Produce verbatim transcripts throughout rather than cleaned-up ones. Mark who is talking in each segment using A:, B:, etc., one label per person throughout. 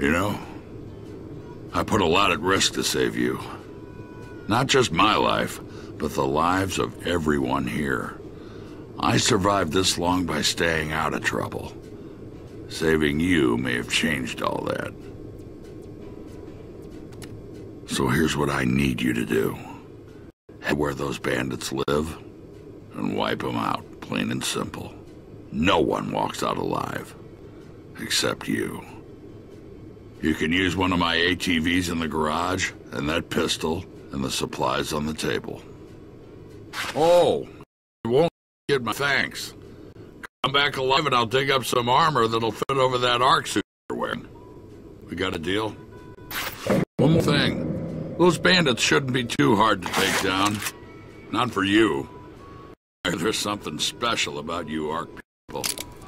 A: You know, I put a lot at risk to save you. Not just my life, but the lives of everyone here. I survived this long by staying out of trouble. Saving you may have changed all that. So here's what I need you to do. Head where those bandits live and wipe them out, plain and simple. No one walks out alive, except you. You can use one of my A T Vs in the garage, and that pistol, and the supplies on the table. Oh, you won't get my thanks. Come back alive and I'll dig up some armor that'll fit over that arc suit you're wearing. We got a deal? One more thing. Those bandits shouldn't be too hard to take down. Not for you. There's something special about you arc people.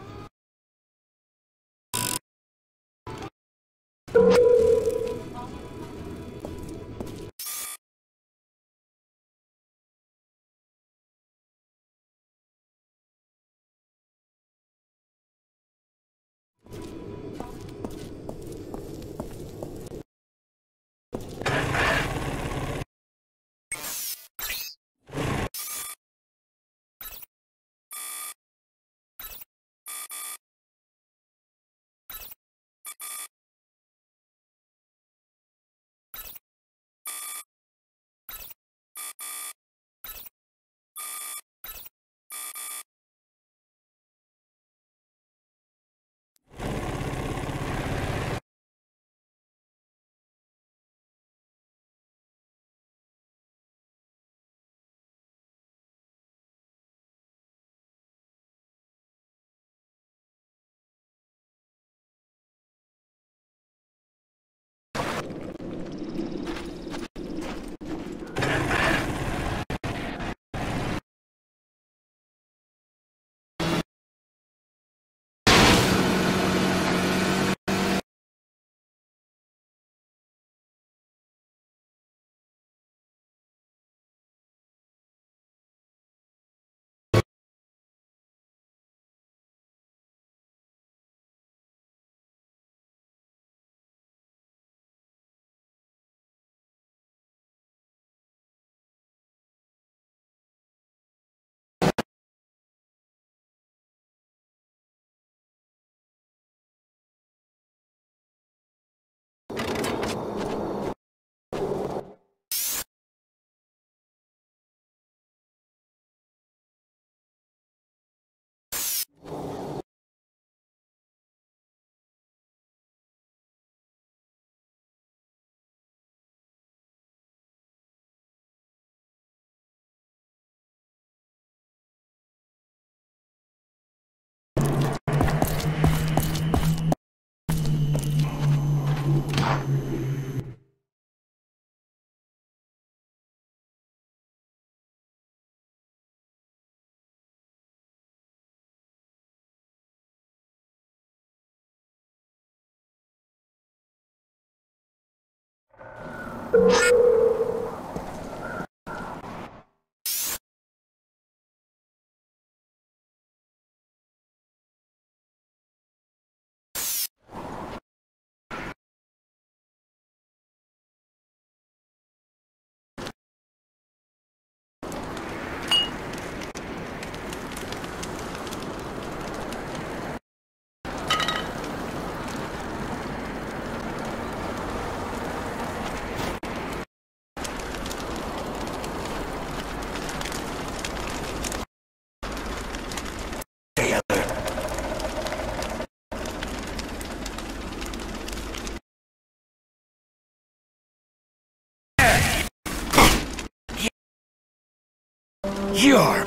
B: You're...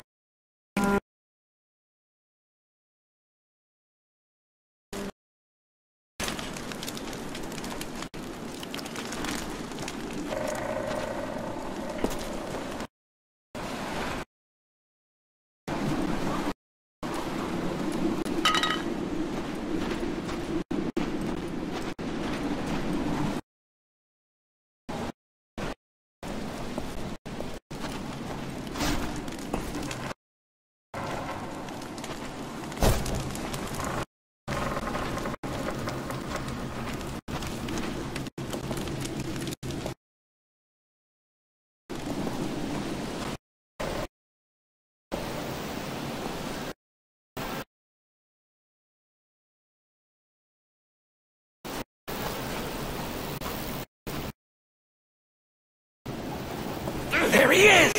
B: There he is!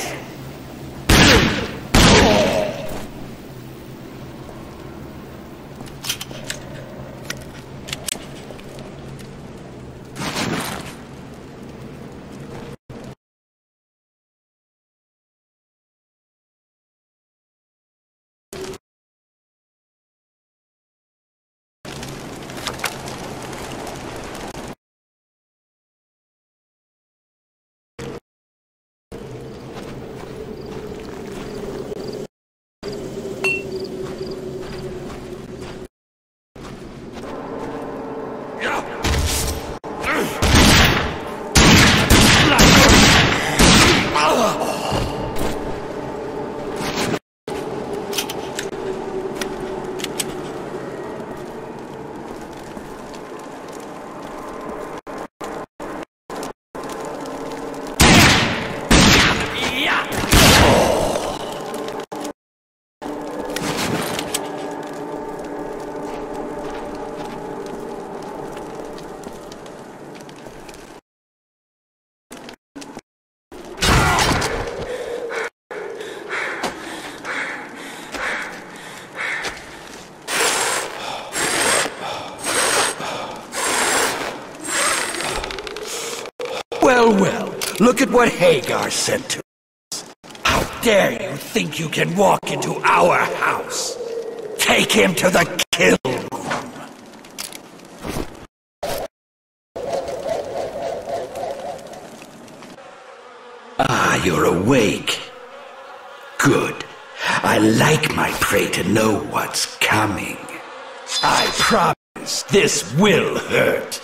B: Well, well, look at what Hagar sent to us. How dare you think you can walk into our house? Take him to the kill room. Ah, you're awake. Good. I like my prey to know what's coming. I promise this will hurt.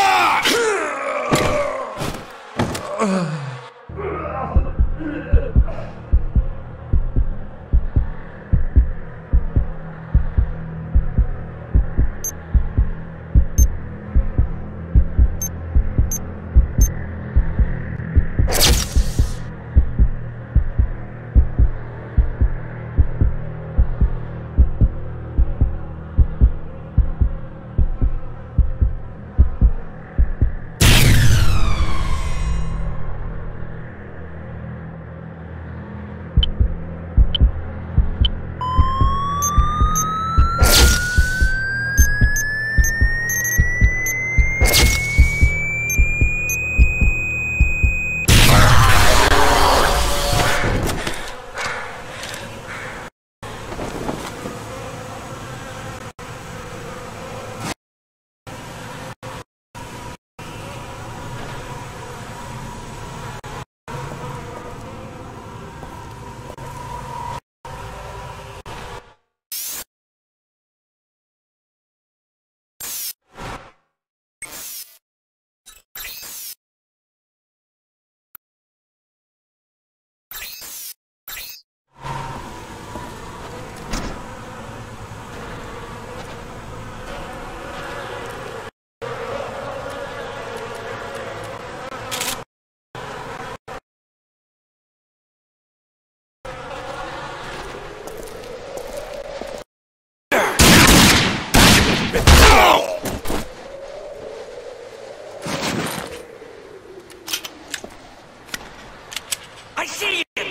B: I see him!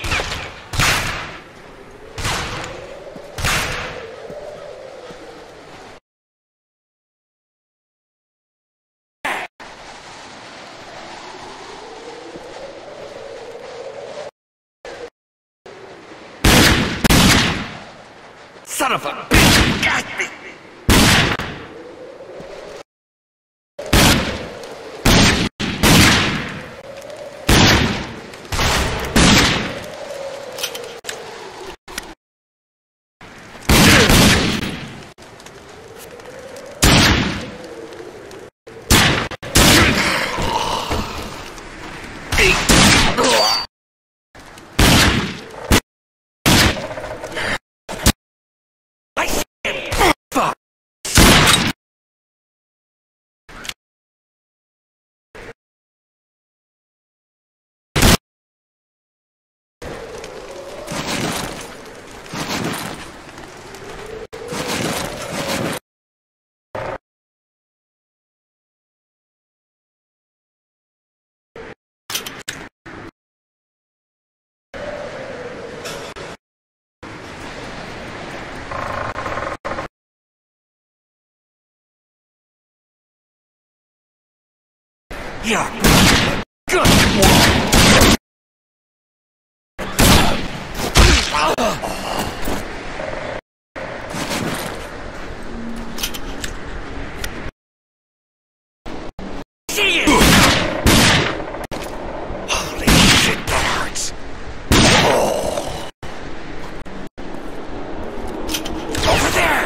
B: Son of a bitch! Got me! You're good one. See it! Holy shit, that hurts. Over there!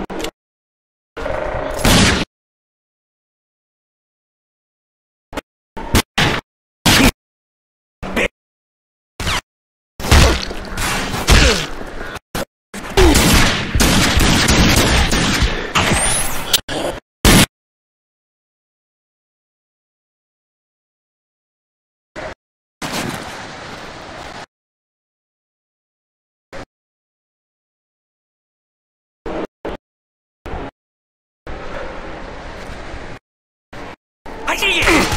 B: I see it!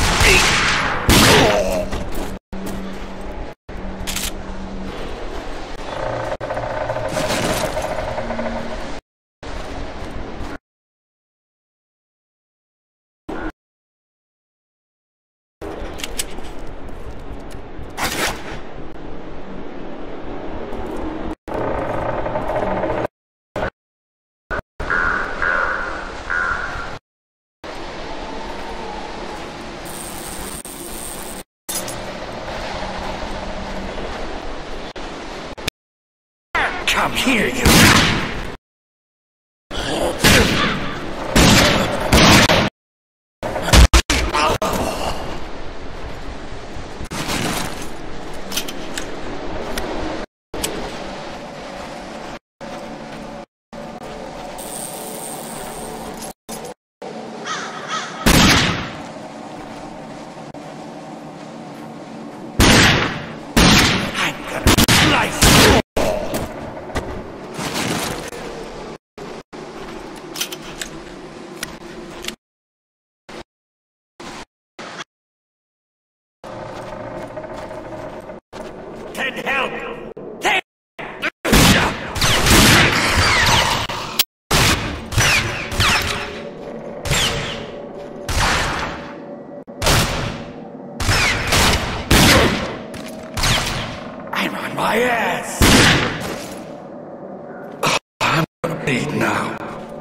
B: Come here, you! I'm gonna slice you! Send help! Send- I'm on my ass! I'm gonna bleed now.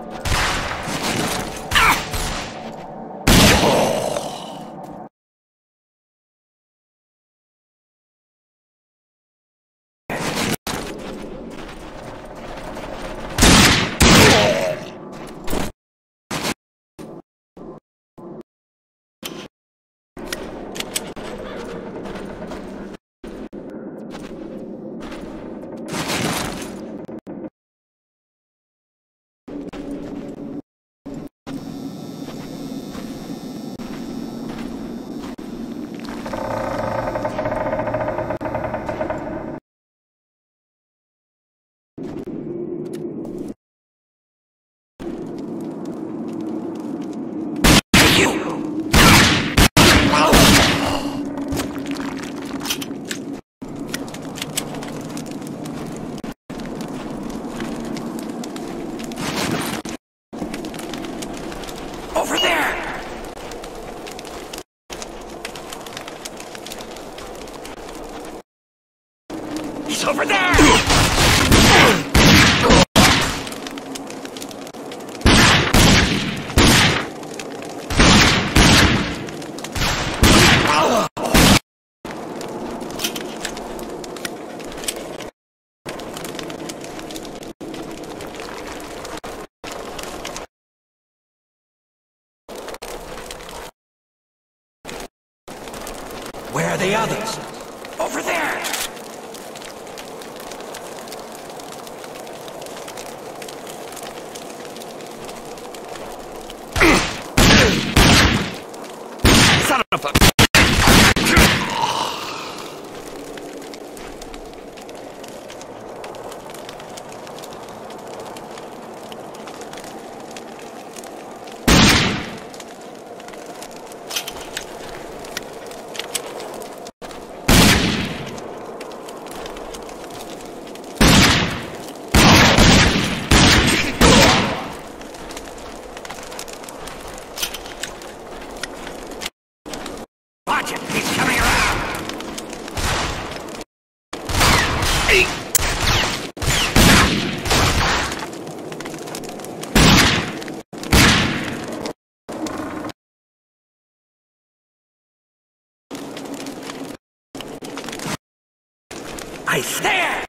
B: Over there! He's over there! Where are the others? Over there! Son of a... I stand!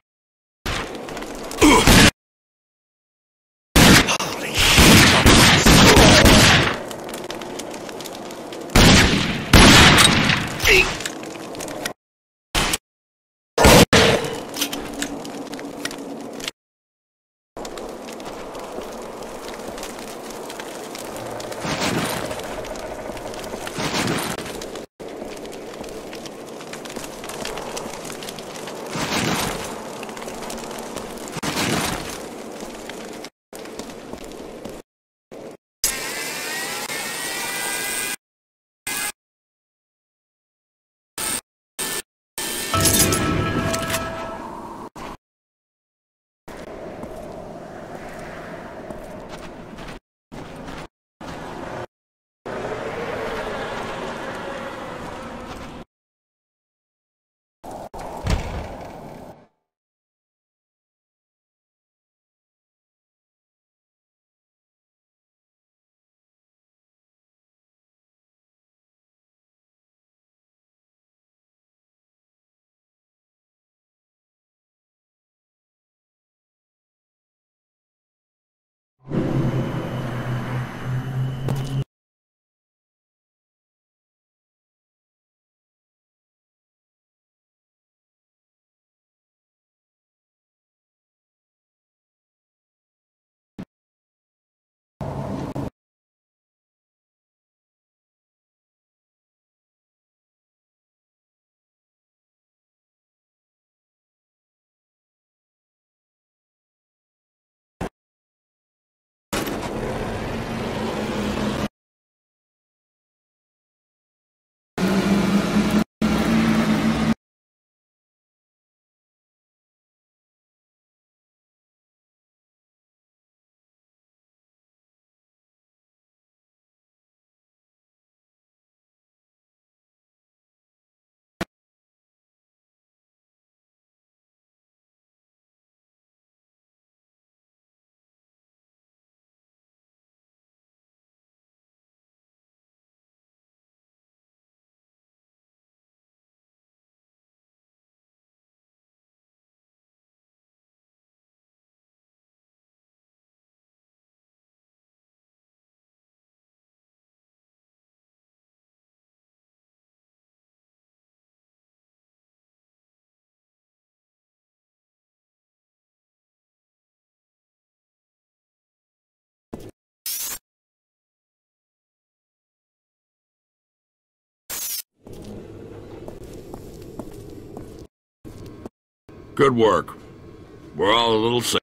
A: Good work. We're all a little sick.